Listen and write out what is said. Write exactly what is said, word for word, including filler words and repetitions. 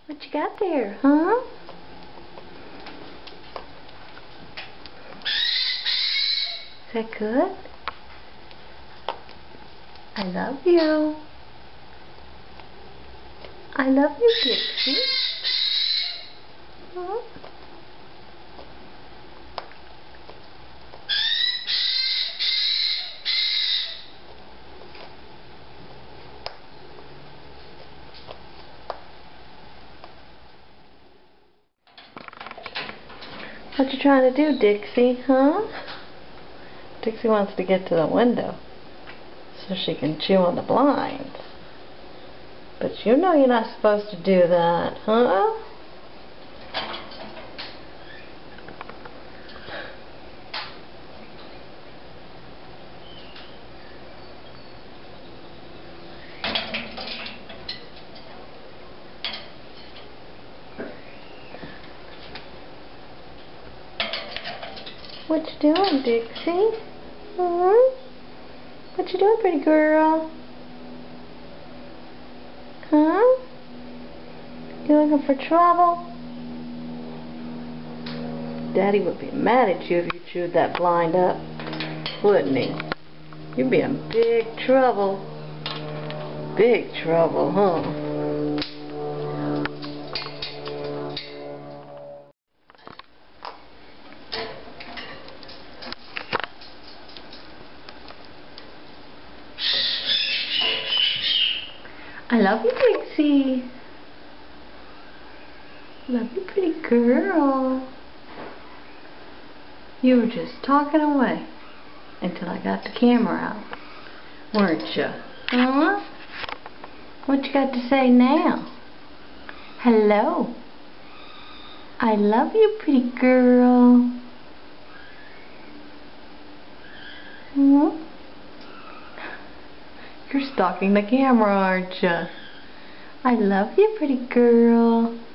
What you got there, huh? Is that good? I love you. I love you, Dixie. Huh? What you trying to do, Dixie, huh? Dixie wants to get to the window so she can chew on the blinds. But you know you're not supposed to do that, huh? What you doing, Dixie? Huh? What you doing, pretty girl? Huh? You looking for trouble? Daddy would be mad at you if you chewed that blind up, wouldn't he? You'd be in big trouble. Big trouble, huh? I love you, Dixie. Love you, pretty girl. You were just talking away until I got the camera out, weren't you? Huh? What you got to say now? Hello. I love you, pretty girl. Huh? You're stalking the camera, aren't you? I love you, pretty girl.